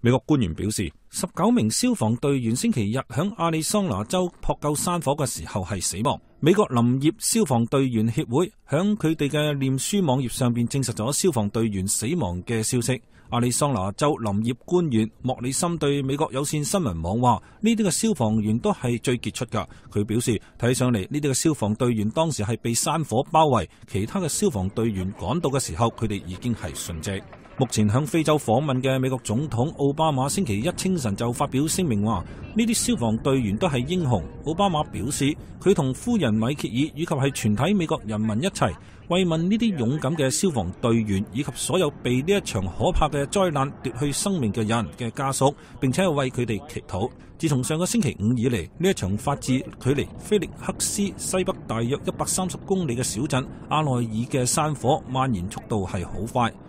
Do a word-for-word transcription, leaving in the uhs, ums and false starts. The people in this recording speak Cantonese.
美國官員表示，十九名消防隊員星期日響亞利桑那州撲救山火嘅時候係死亡。美國林業消防隊員協會響佢哋嘅臉書網頁上邊證實咗消防隊員死亡嘅消息。亞利桑那州林業官員莫里森對美國有線新聞網話：呢啲嘅消防員都係最傑出噶。佢表示睇上嚟呢啲嘅消防隊員當時係被山火包圍，其他嘅消防隊員趕到嘅時候，佢哋已經係殉職。目前向非洲訪問嘅美國總統奧巴馬星期一清晨就發表聲明話，呢啲消防隊員都係英雄。奧巴馬表示，佢同夫人米歇爾以及係全體美國人民一齊慰問呢啲勇敢嘅消防隊員以及所有被呢一場可怕嘅災難奪去生命嘅人嘅家屬，並且係為佢哋祈禱。自從上個星期五以嚟，呢一場發自距離菲力克斯西北大約一百三十公里嘅小鎮阿內爾嘅山火蔓延速度係好快。